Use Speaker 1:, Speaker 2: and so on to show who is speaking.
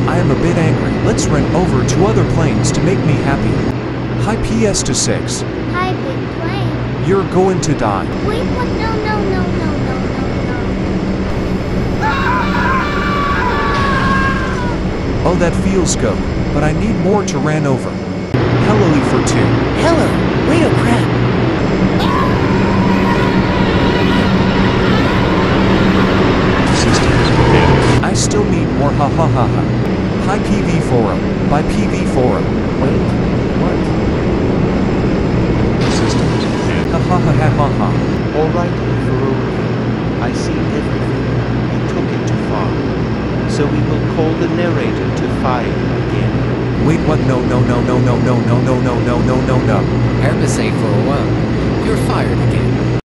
Speaker 1: I am a bit angry. Let's run over to other planes to make me happy. Hi PS to 6.
Speaker 2: Hi, big plane.
Speaker 1: You're going to die.
Speaker 2: Wait, what? No, no, no, no, no, no, no.
Speaker 1: Oh, that feels good, but I need more to ran over. Hello for 2.
Speaker 3: Hello. Wait, oh crap.
Speaker 1: I still need more ha ha ha ha. Hi PV4. By PV4.
Speaker 4: Wait, what? Systems.
Speaker 1: Ha ha ha ha ha ha.
Speaker 5: Alright, Farouk. I see everything. You took it too far. So we will call the narrator to fire again.
Speaker 1: Wait, what? No, no, no, no, no, no, no, no, no, no, no, no, no.
Speaker 3: Airbus A400M. You're fired again.